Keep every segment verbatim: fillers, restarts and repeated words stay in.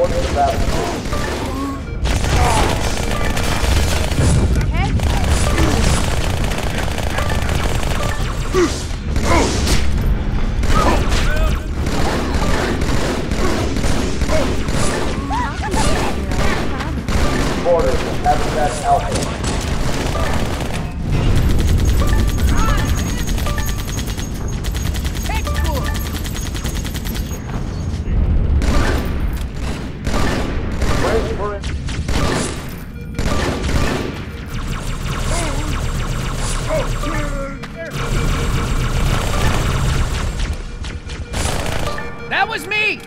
That was me!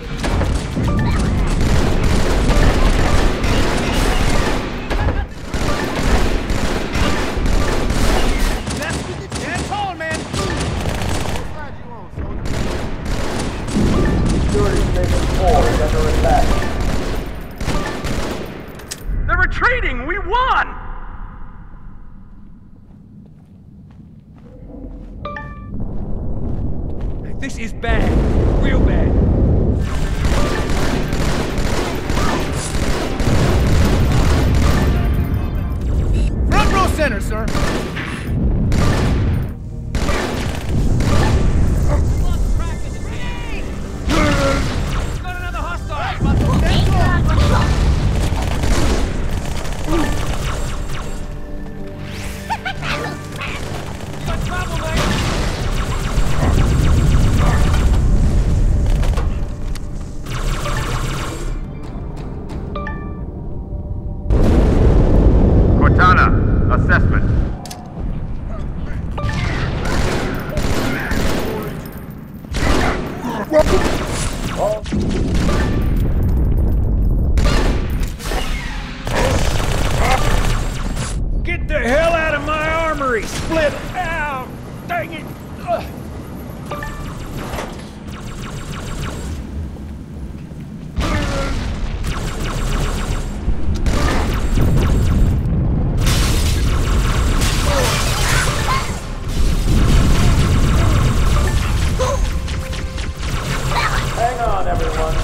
That's all, man! Security Station four is under attack. They're retreating! We won! This is bad. Real bad. Front row center, sir. Got another hostile. You got trouble, mate. Assessment. Get the hell out of my armory! Split out! Dang it! Ugh. Hang on, everyone.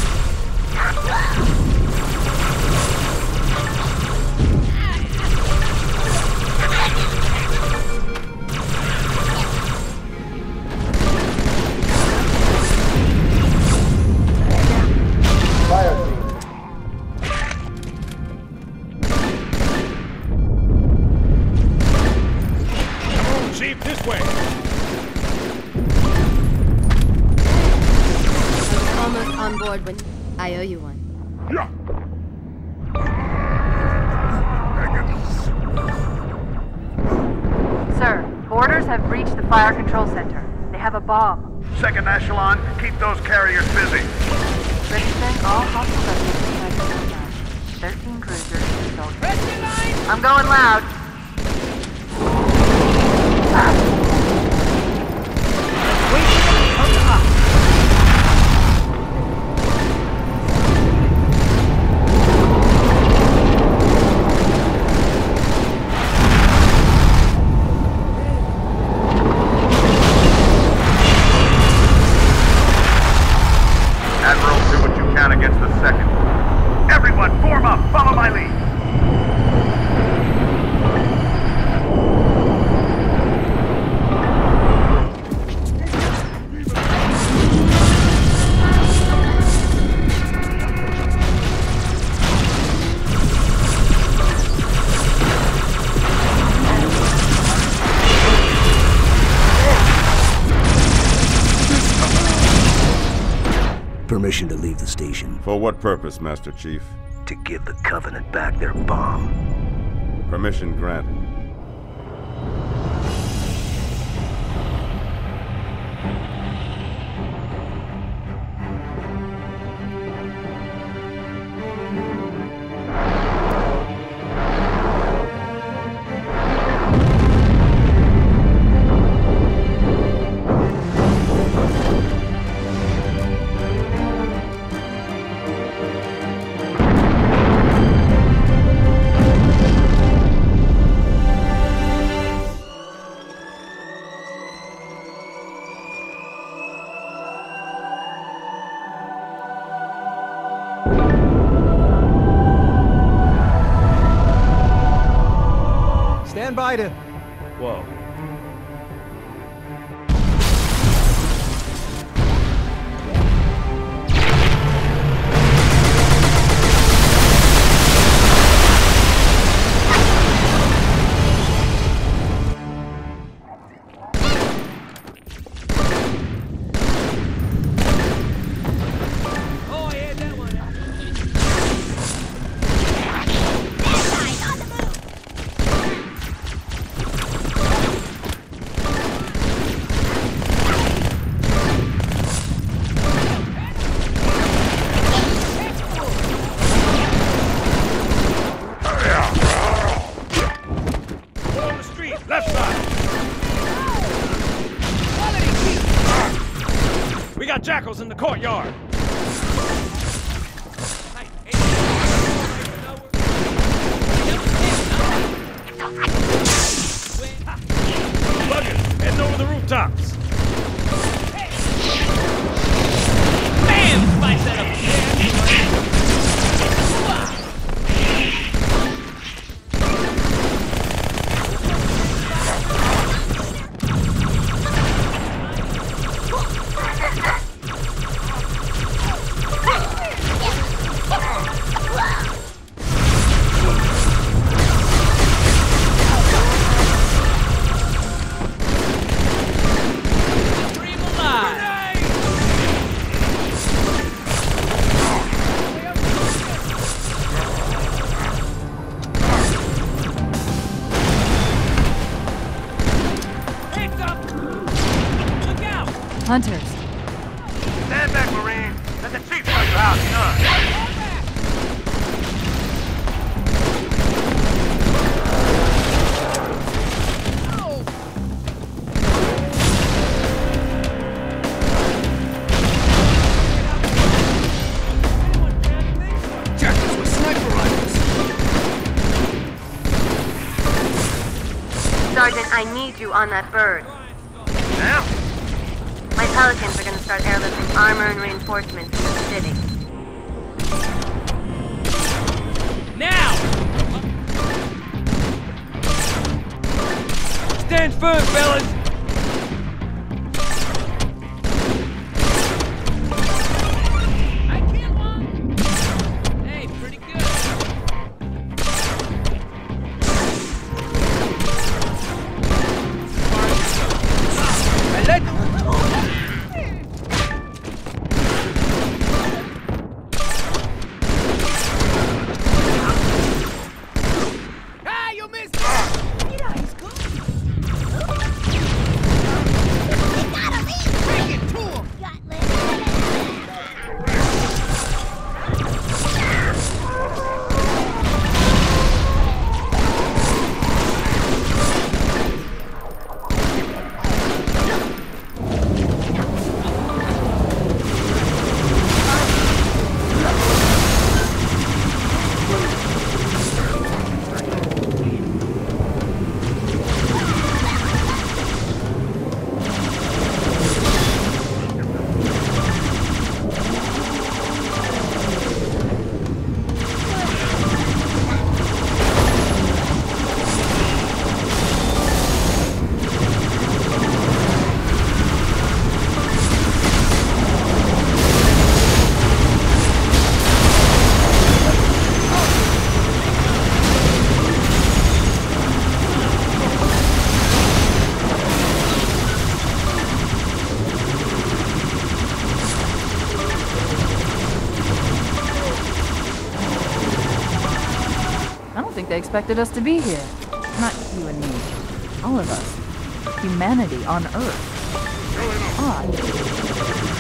Fire team. Come on, Chief, this way! Almost on board when I owe you one. Yeah. Sir, boarders have reached the fire control center. They have a bomb. Second echelon, keep those carriers busy. Ready to send all hostile vessels inside the zone. Thirteen cruisers and soldiers. I'm going loud. Wait, come up. Admiral, do what you can against the second. Everyone, form up! Follow my lead! Permission to leave the station. For what purpose, Master Chief? To give the Covenant back their bomb. Permission granted. stand by to... Whoa. Jackals in the courtyard. Buggers heading over the rooftops. Bam! Spice that up. Hunters. Stand back, Marine. Let the chief show you how it's done. Jackals with sniper rifles. Sergeant, I need you on that bird. Now? My Pelicans are going to start airlifting armor and reinforcements into the city. Now! Stand firm, fellas! I killed one! Hey, pretty good. I let them... They expected us to be here. Not you and me. All of us. Humanity on Earth. Odd.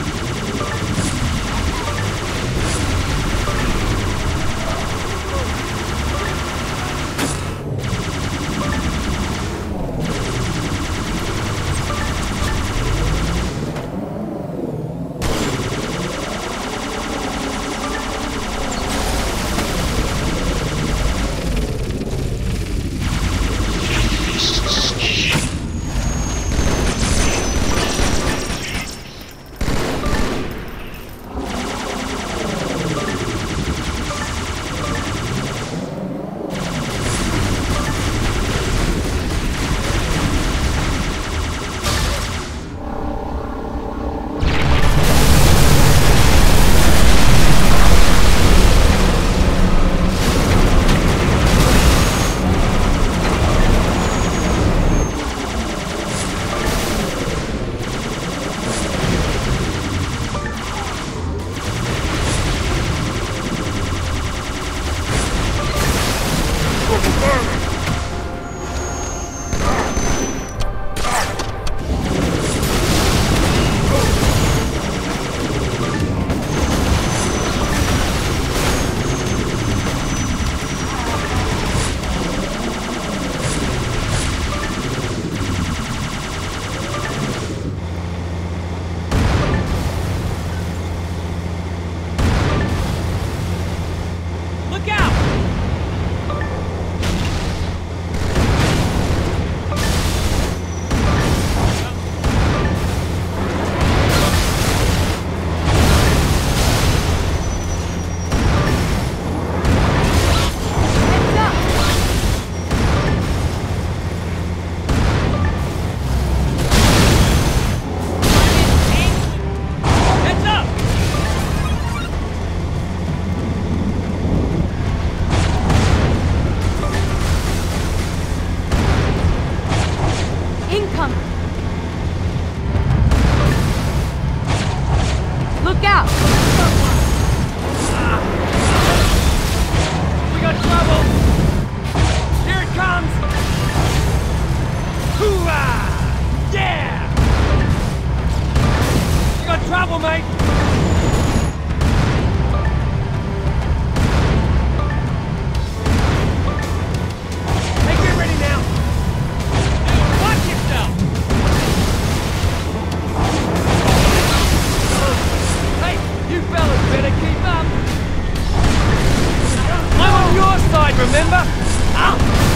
side, remember? Out!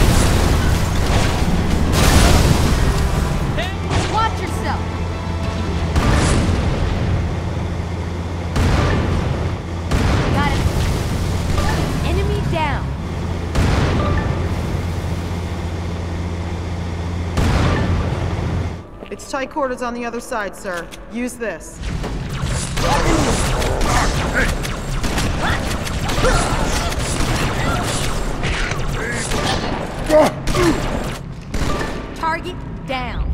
Watch yourself! Got it. Enemy down. It's tight quarters on the other side, sir. Use this. Target down.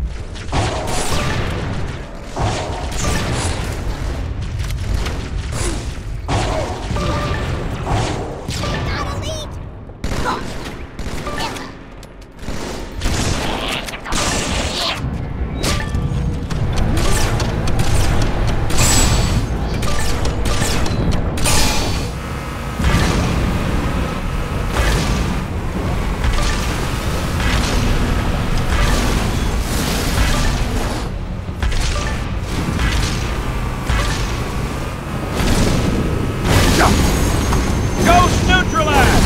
Ghost neutralized!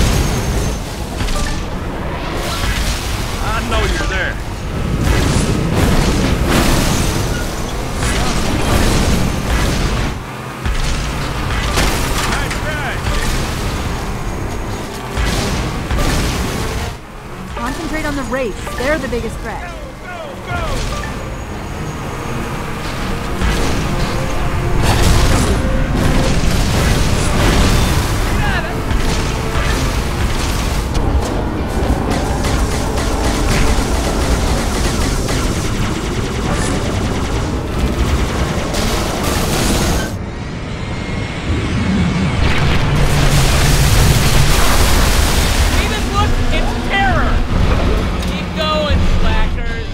I know you're there. Nice try. Concentrate on the wraiths. They're the biggest threat. Go, go! See this look? It's terror! Keep going, slackers!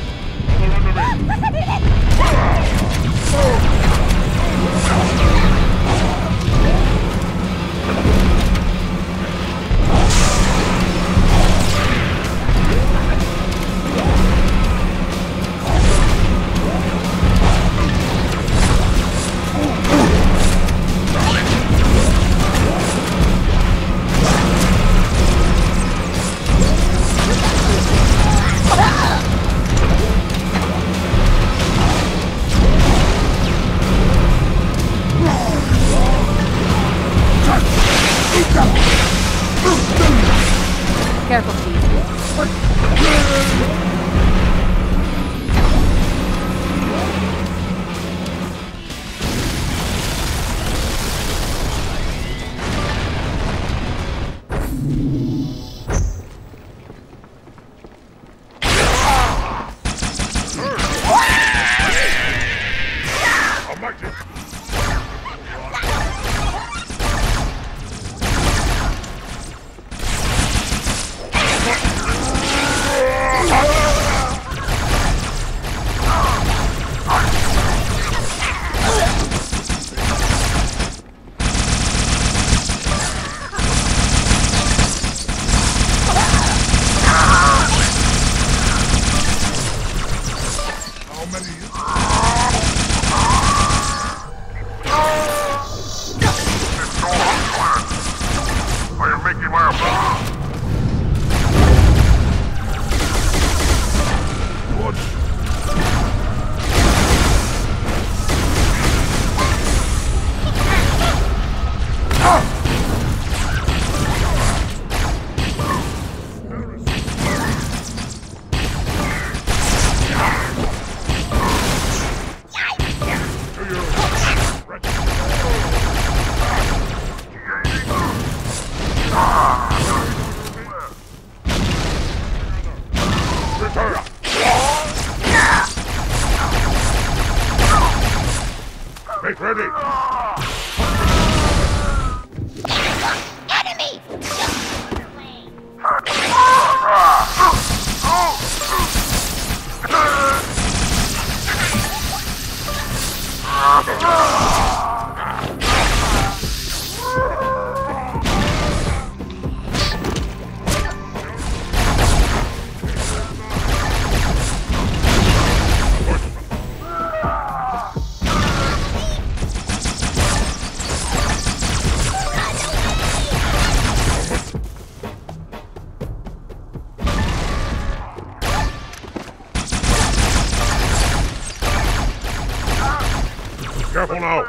Careful, Chief. Are you making my approach? Make ready! Enemy! Careful now!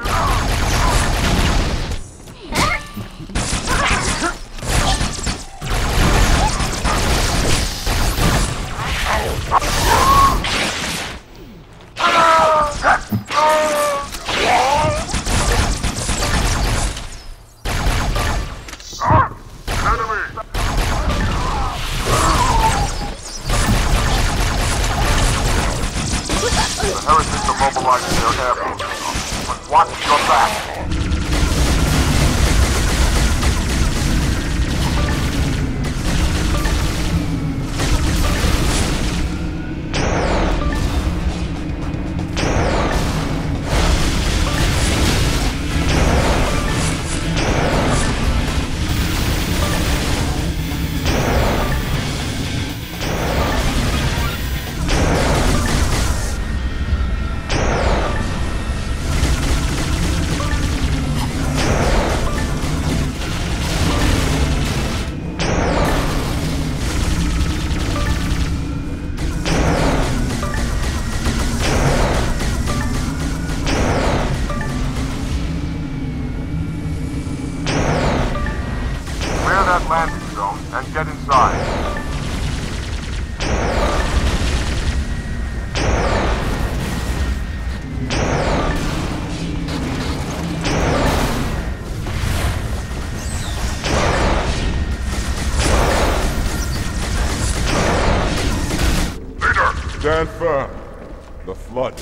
Mobilizing their airfield. But watch your back. Landing zone and get inside. Leader! Stand firm. The flood.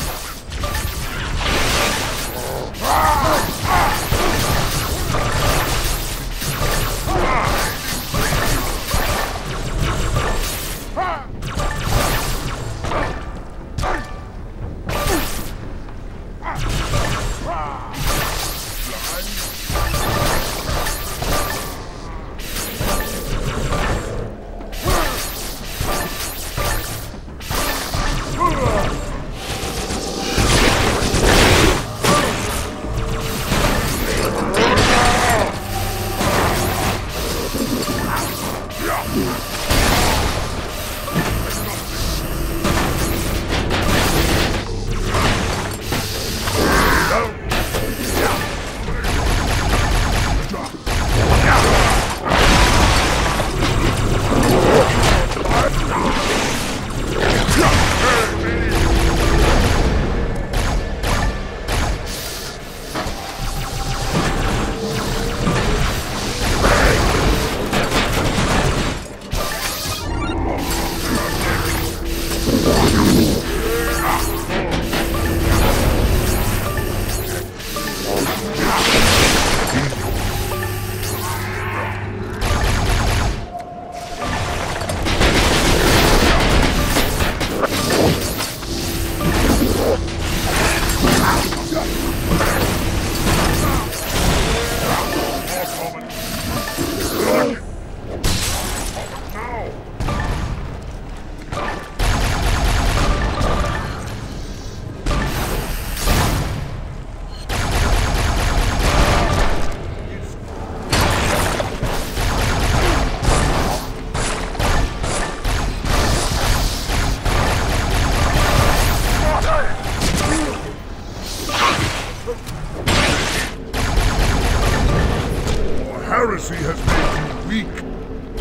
Heresy has made you weak.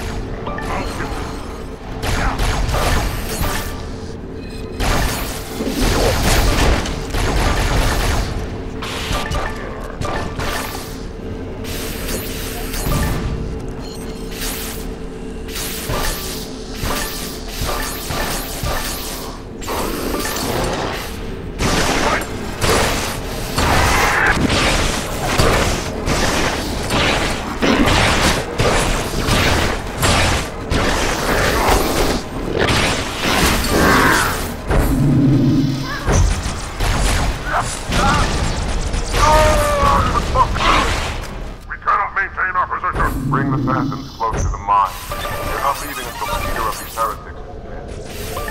Bring the phantoms close to the mine. You're not leaving until the leader of these heretics is dead.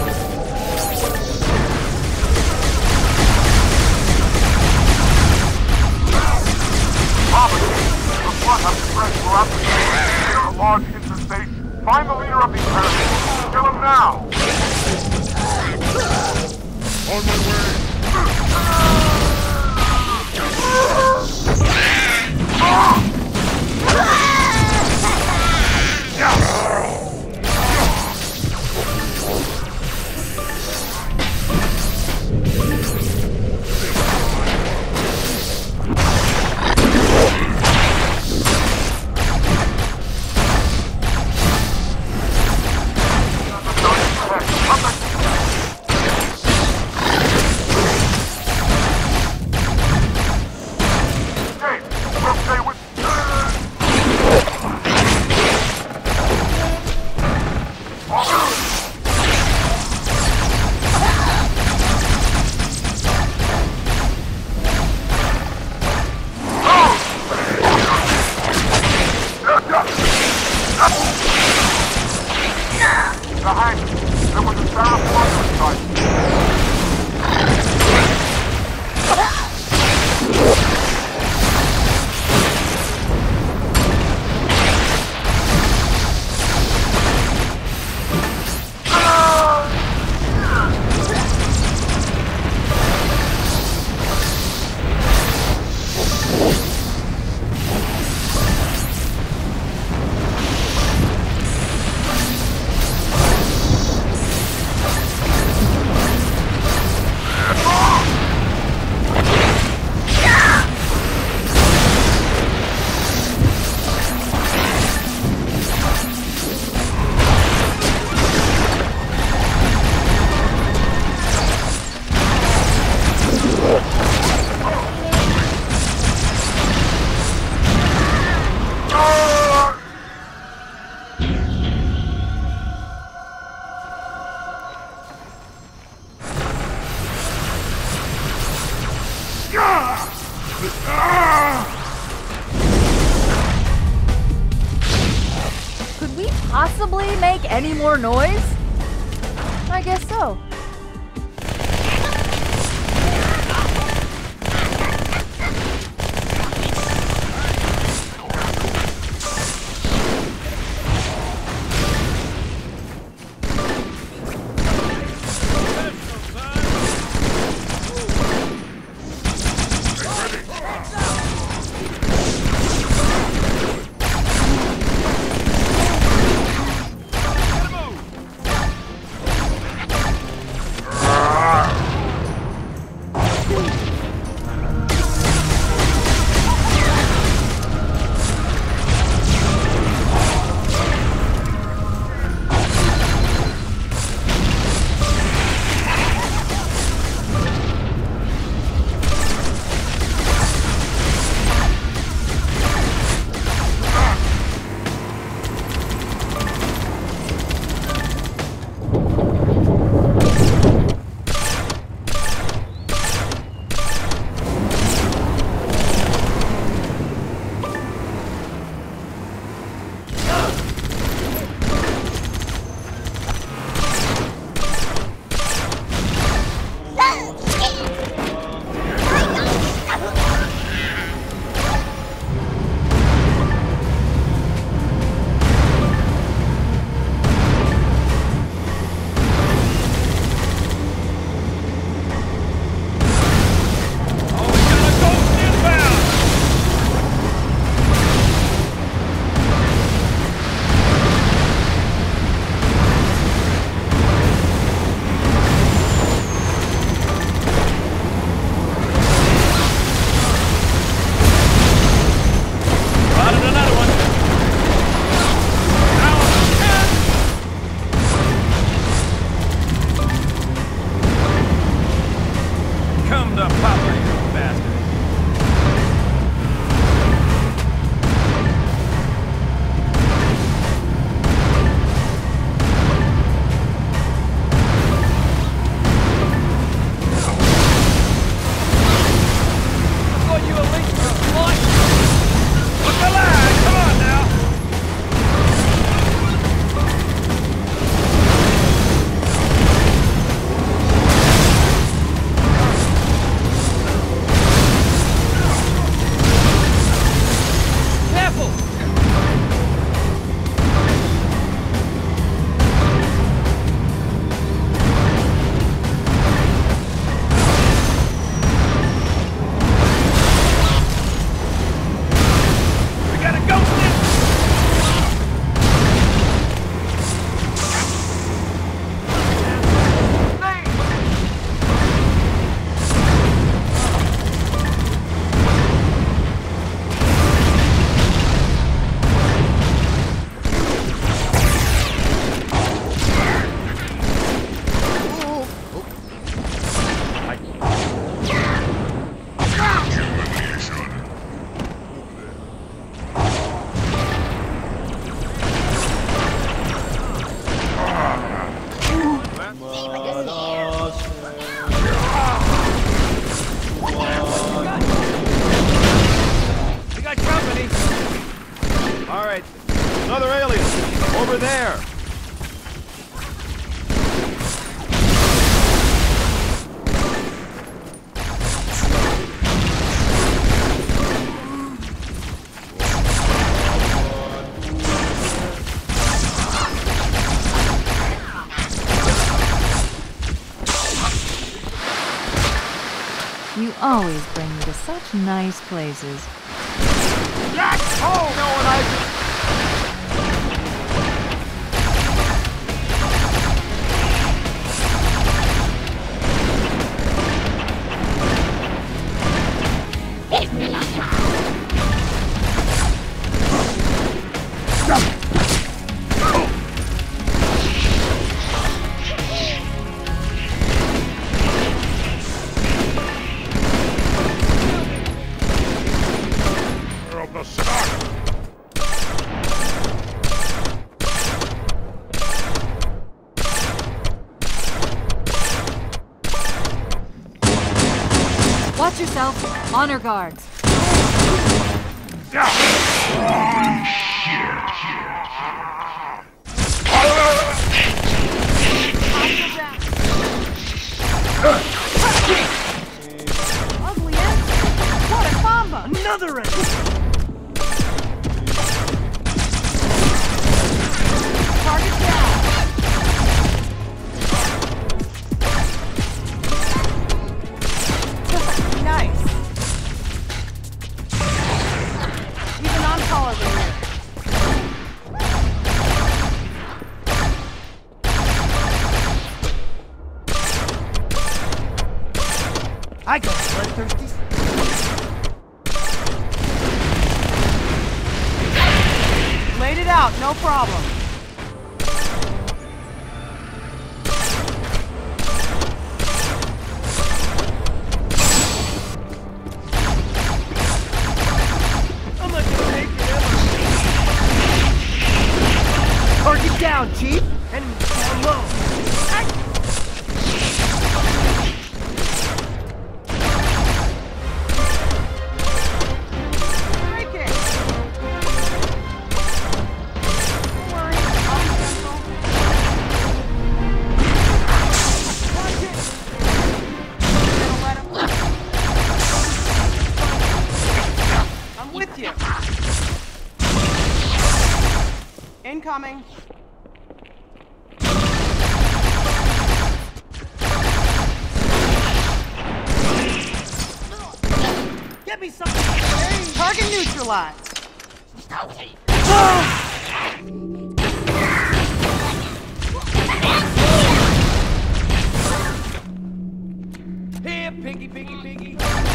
Arbiter, the flood has spread throughout the city. Near a large interstate. Find the leader of these heretics. Kill him now! On my way! Could we possibly make any more noise? I guess so. Another alien! Over there! You always bring me to such nice places. Oh, no one I... Watch yourself. Honor guards. Ugly end. What a combo! Another end! Target down. Nice. Even I'm taller than you. I got bloodthirsty. Laid it out, no problem. I'm not gonna make it ever. Target down, Chief. Enemy down low. Break it. Don't worry, I'll be gentle. Watch it. Gonna let him. I'm with you. Incoming. Get me something. Target neutralized. Here, piggy, piggy, piggy!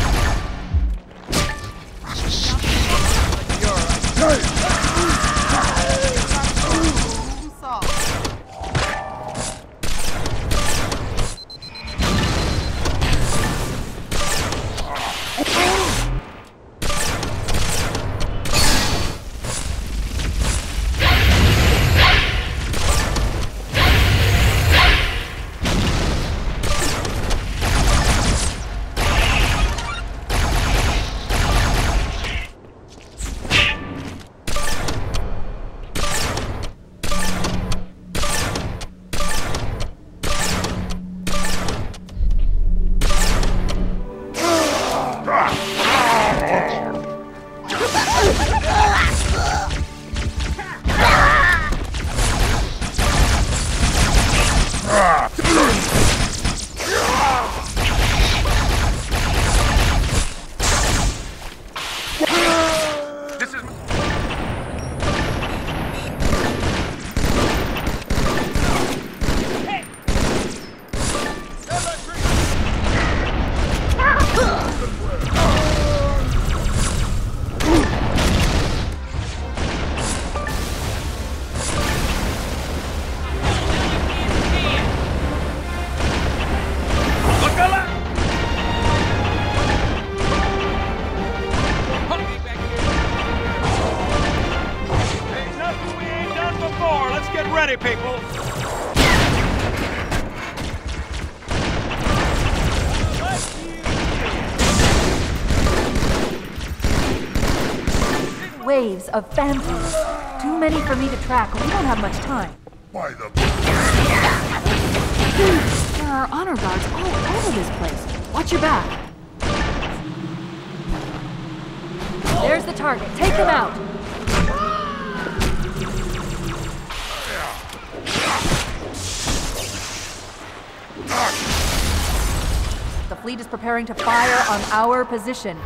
Problem solved. Ready, people! Waves of phantoms. Too many for me to track. We don't have much time. By the... There are honor guards all over this place. Watch your back. There's the target. Take them out. The fleet is preparing to fire on our position.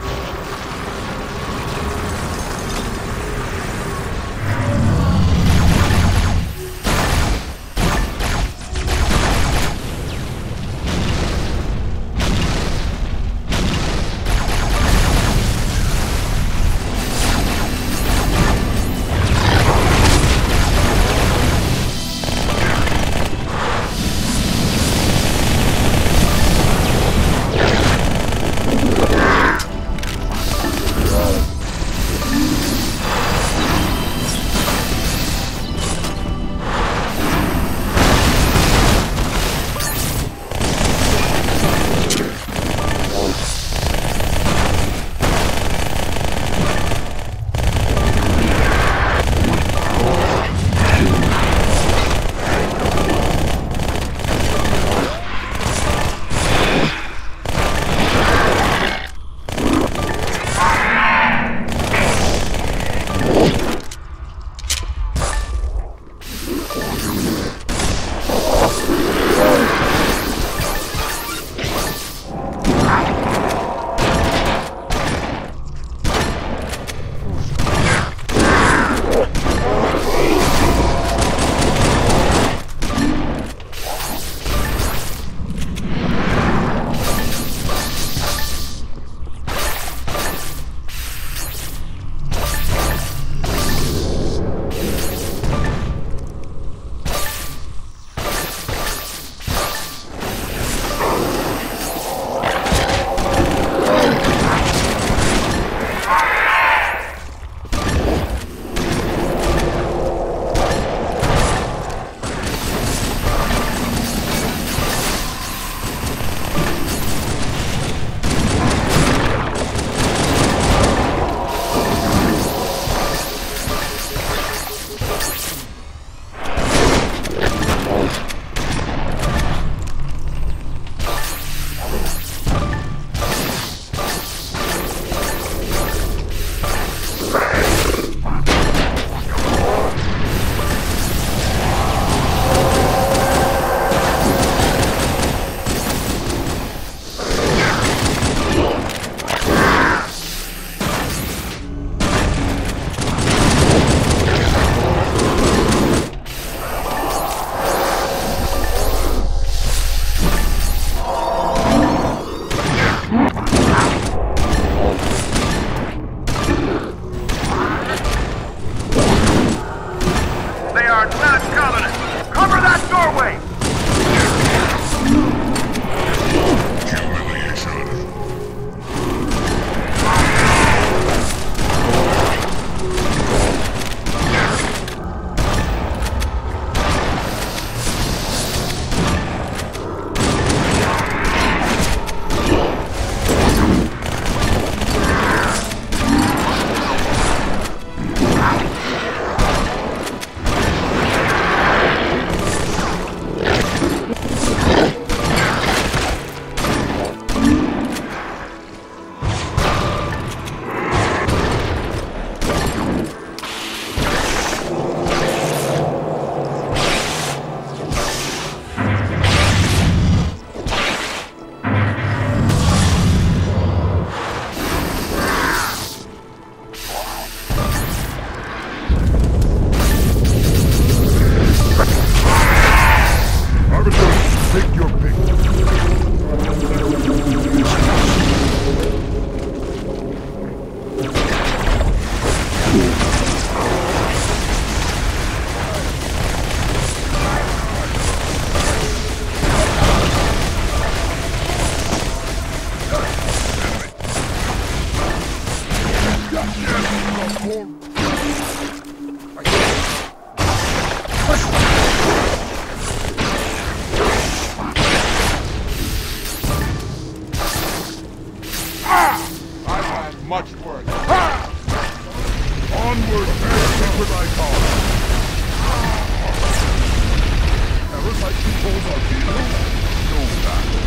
for thy cause. Parasite controls our vehicle? No battle.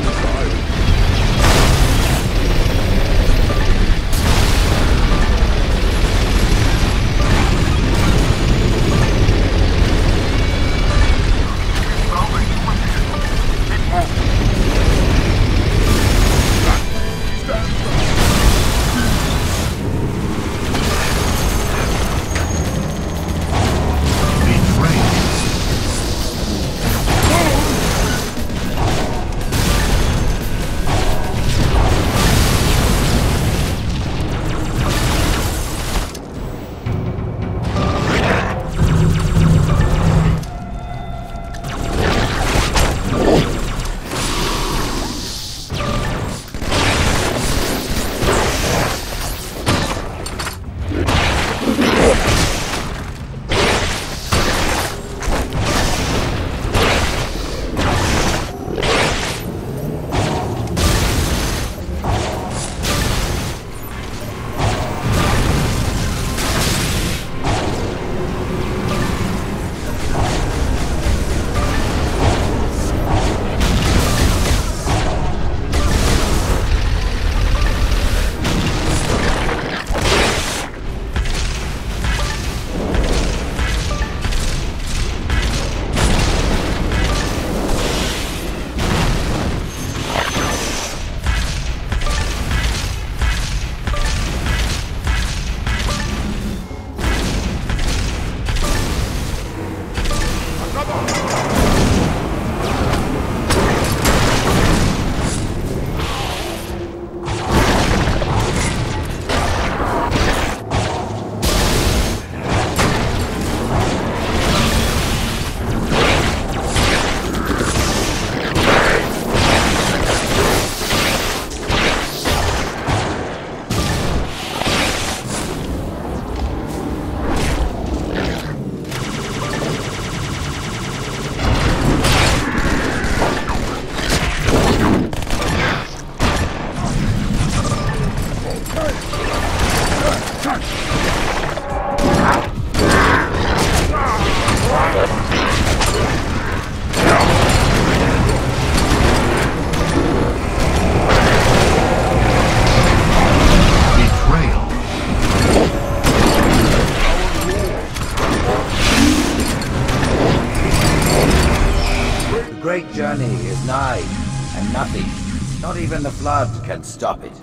great journey is nigh, and nothing, not even the flood, can stop it.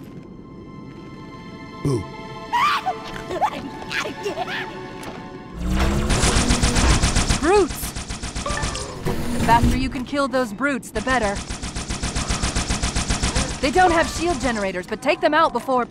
Boo. Brutes! The faster you can kill those brutes, the better. They don't have shield generators, but take them out before...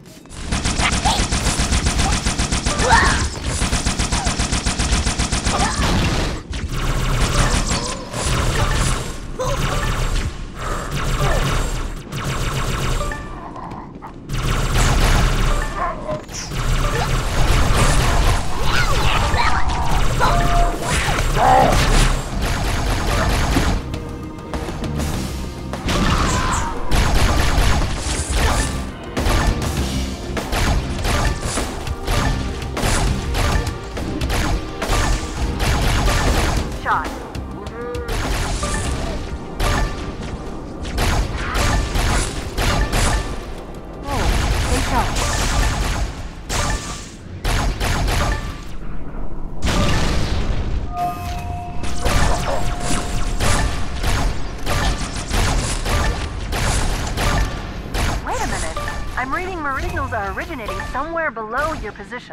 Originating somewhere below your position.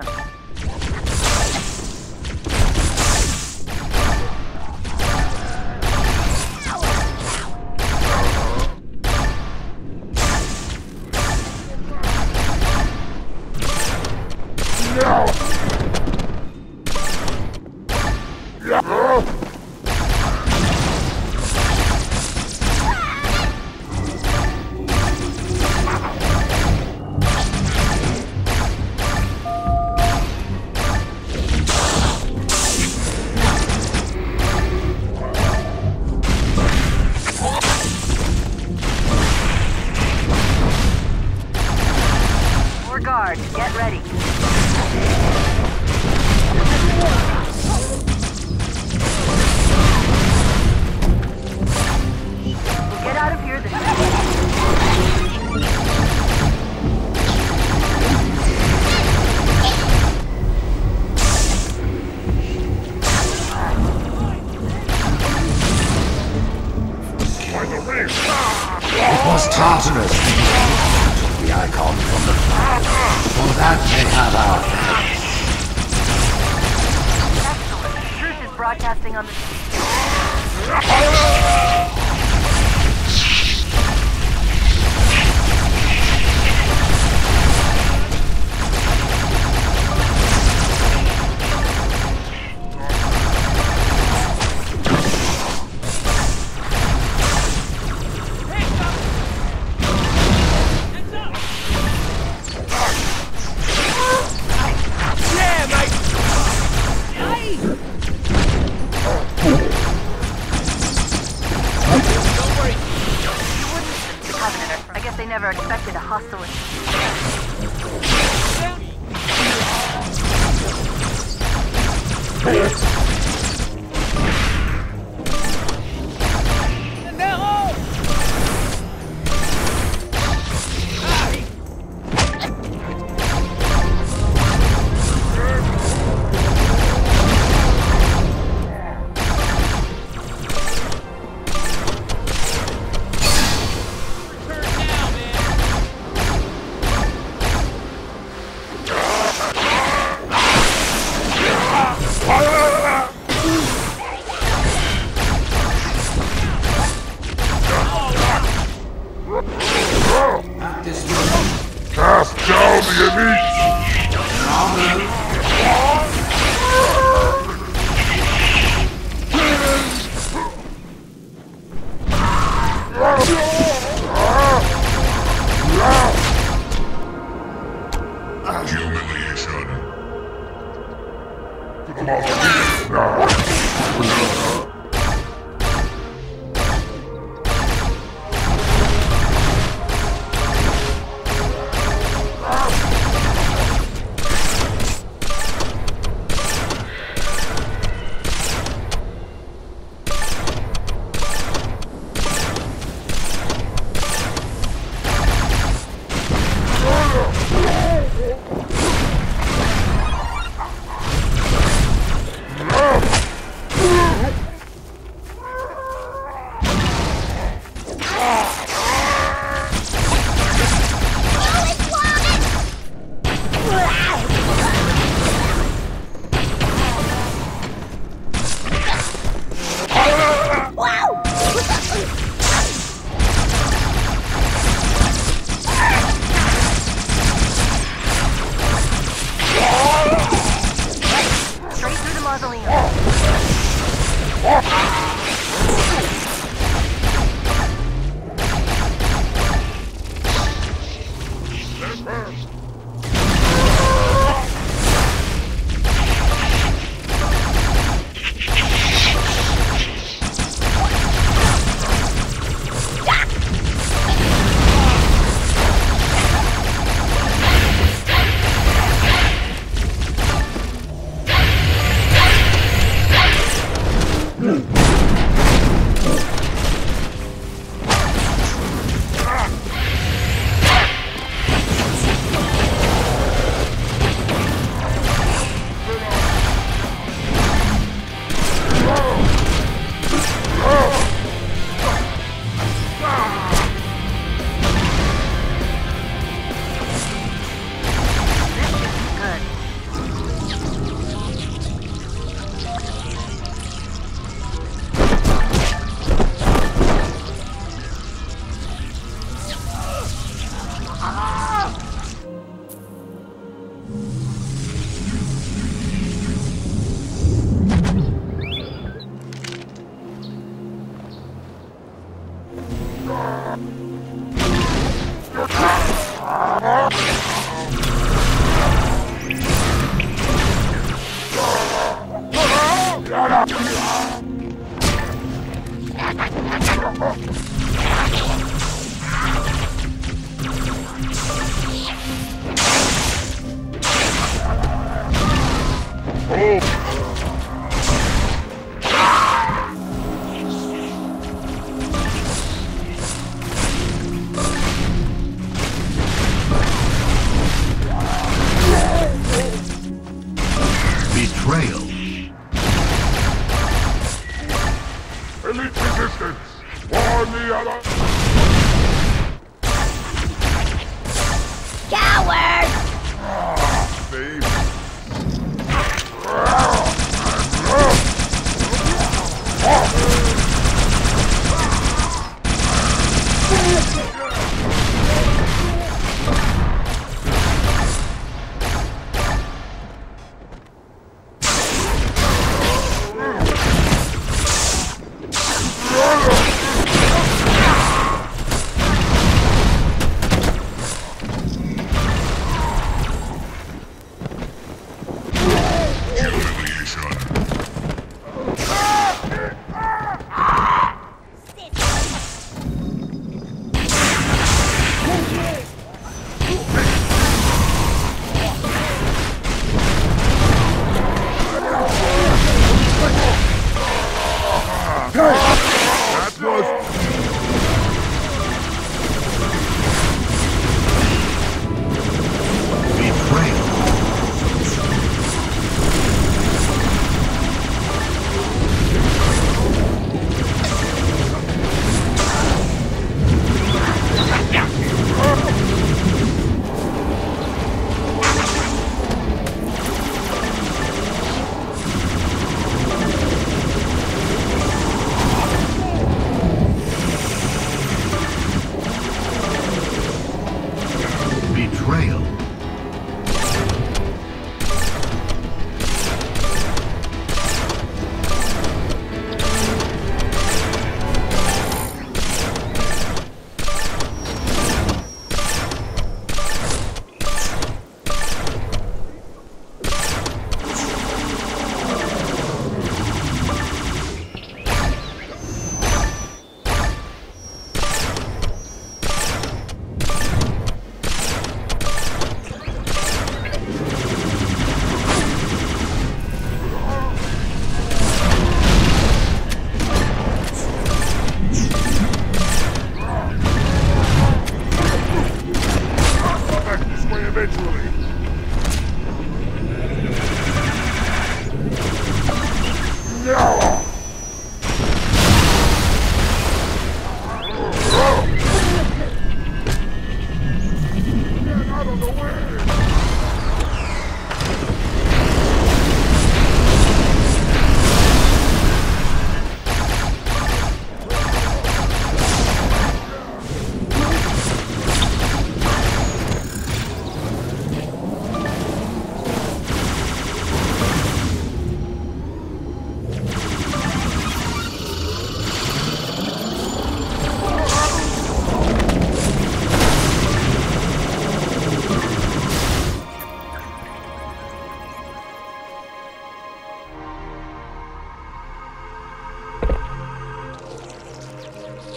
that may have our Excellent. Truth is broadcasting on the... Never expected a hostile. Cast down the elite! Humiliation. Now.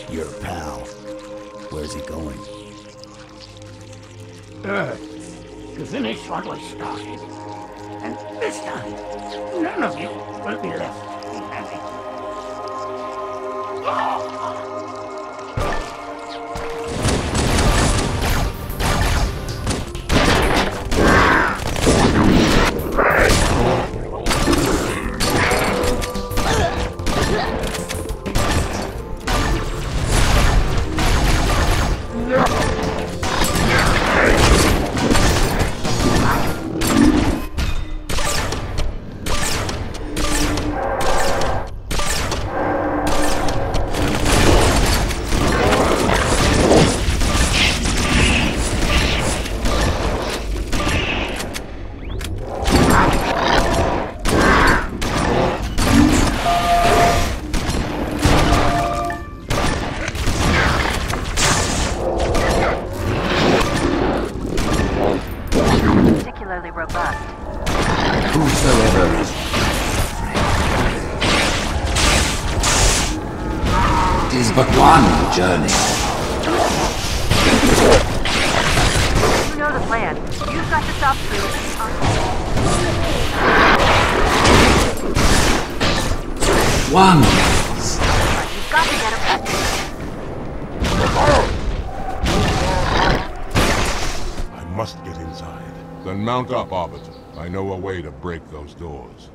Your pal. Where's he going? Earth. To finish what was started. And this time, none of you will be left behind. But one journey. You know the plan. You've got to stop through. One. You've got to get him back. I must get inside. Then mount up, Arbiter. I know a way to break those doors.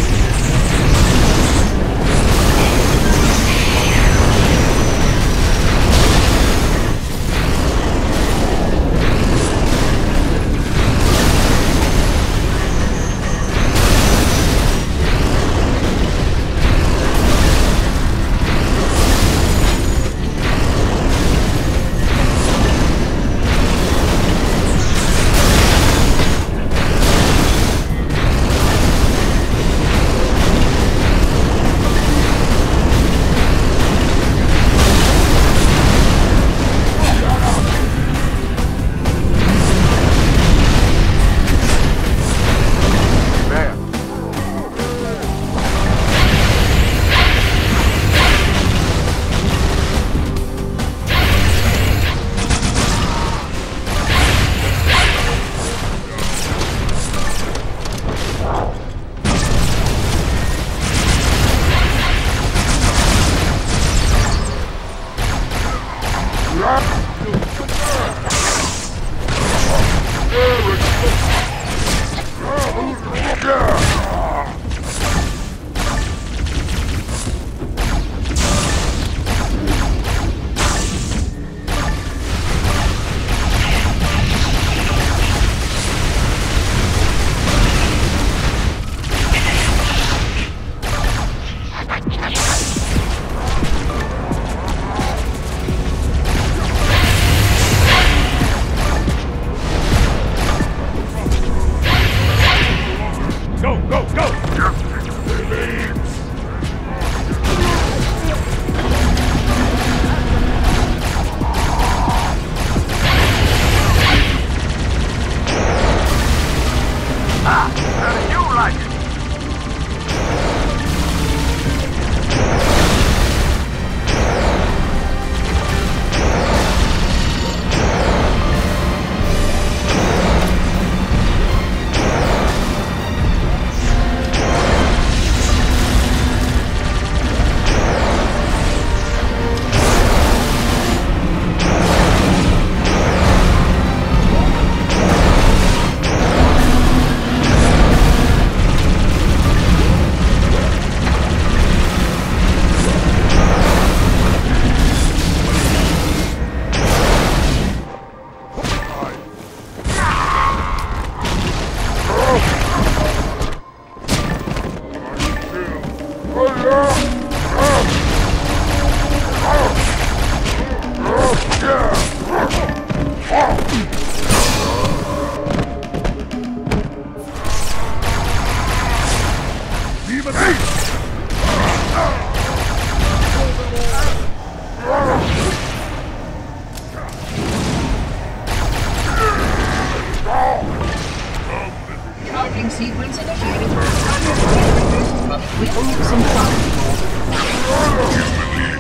Sequence initiated. With some fun.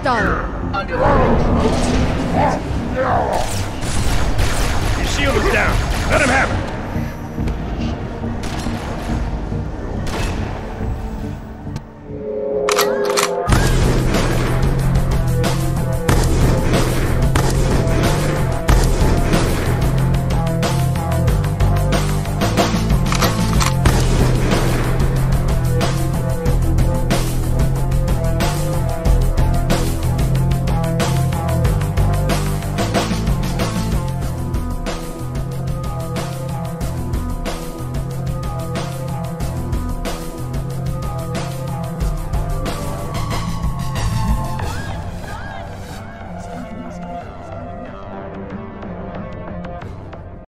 Stalin. Your shield is down. Let him have it.